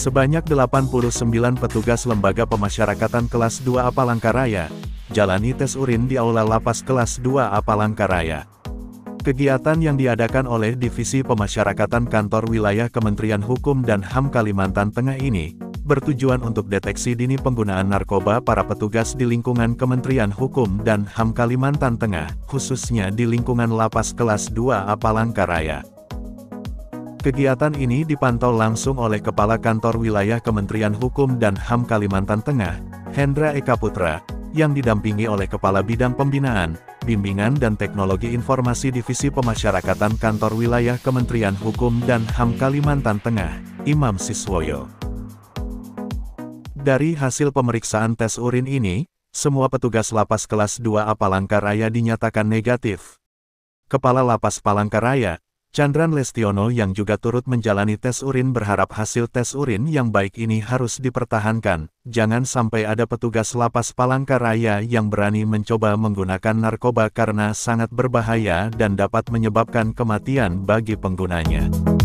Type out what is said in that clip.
Sebanyak 89 petugas Lembaga Pemasyarakatan kelas 2A Palangkaraya jalani tes urin di Aula Lapas kelas 2A Palangkaraya. Kegiatan yang diadakan oleh Divisi Pemasyarakatan Kantor Wilayah Kementerian Hukum dan HAM Kalimantan Tengah ini bertujuan untuk deteksi dini penggunaan narkoba para petugas di lingkungan Kementerian Hukum dan HAM Kalimantan Tengah, khususnya di lingkungan Lapas kelas 2A Palangkaraya. Kegiatan ini dipantau langsung oleh Kepala Kantor Wilayah Kementerian Hukum dan HAM Kalimantan Tengah, Hendra Eka Putra, yang didampingi oleh Kepala Bidang Pembinaan, Bimbingan dan Teknologi Informasi Divisi Pemasyarakatan Kantor Wilayah Kementerian Hukum dan HAM Kalimantan Tengah, Imam Siswoyo. Dari hasil pemeriksaan tes urin ini, semua petugas Lapas kelas 2A Palangkaraya dinyatakan negatif. Kepala Lapas Palangkaraya, Chandran Lestiono yang juga turut menjalani tes urin berharap hasil tes urin yang baik ini harus dipertahankan. Jangan sampai ada petugas Lapas Palangkaraya yang berani mencoba menggunakan narkoba karena sangat berbahaya dan dapat menyebabkan kematian bagi penggunanya.